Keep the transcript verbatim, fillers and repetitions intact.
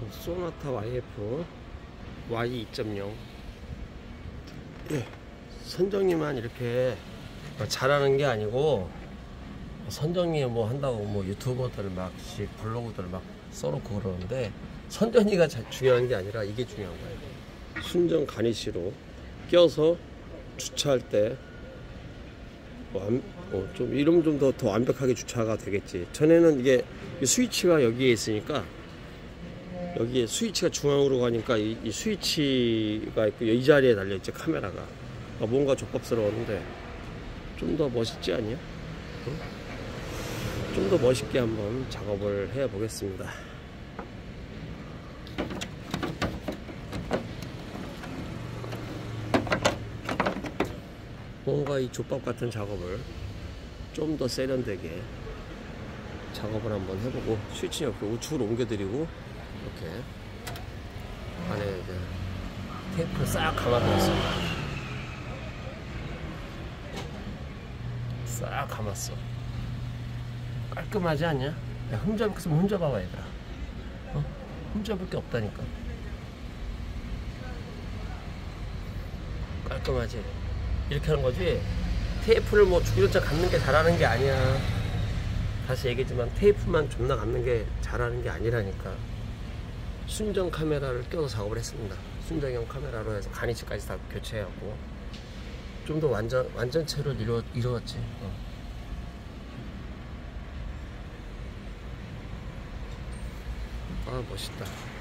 소나타 와이에프 와이 이 점 영. 예, 선정리만 이렇게 잘하는 게 아니고, 선정리 뭐 한다고 뭐 유튜버들 막씩 블로그들 막 써놓고 그러는데, 선정리가 중요한 게 아니라 이게 중요한 거예요. 순정 가니쉬로 껴서 주차할 때 완, 어, 좀 이러면 좀 더 더 완벽하게 주차가 되겠지. 전에는 이게 스위치가 여기에 있으니까, 여기에 스위치가 중앙으로 가니까 이, 이 스위치가 있고 이 자리에 달려있지, 카메라가. 아, 뭔가 족밥스러웠는데 좀 더 멋있지 않냐? 응? 좀 더 멋있게 한번 작업을 해 보겠습니다. 뭔가 이 족밥 같은 작업을 좀 더 세련되게 작업을 한번 해보고, 스위치 옆에 우측으로 옮겨드리고, 이렇게 안에 이제 테이프를 싹 감아두었습니다. 싹 감았어. 깔끔하지 않냐? 야, 흠잡을 게 있으면 흠잡아봐, 얘들아. 어? 흠잡을 게 없다니까. 깔끔하지? 이렇게 하는 거지. 테이프를 뭐 주기로차 감는 게 잘하는 게 아니야. 다시 얘기했지만 테이프만 존나 감는 게 잘하는 게 아니라니까. 순정 카메라를 껴서 작업을 했습니다. 순정형 카메라로 해서 가니쉬까지 다 교체하고 좀 더 완전 완전체로 이루어, 이루었지. 어. 아, 멋있다.